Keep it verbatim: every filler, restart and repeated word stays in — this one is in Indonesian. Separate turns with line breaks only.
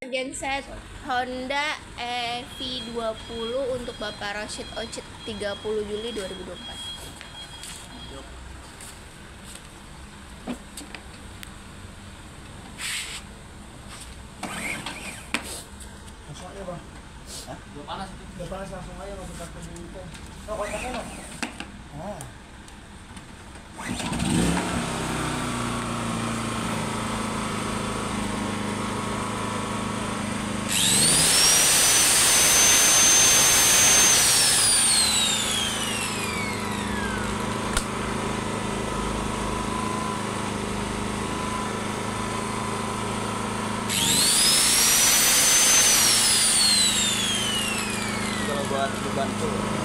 Genset Honda E V dua puluh untuk Bapak Rashid Ocit tiga puluh Juli dua ribu dua puluh empat.
Langsung aja bang.
Hah? Udah panas itu?
Udah panas, langsung aja masuk ke dulu. Oh, kontaknya no? Oh.
Kalau buat beban tuh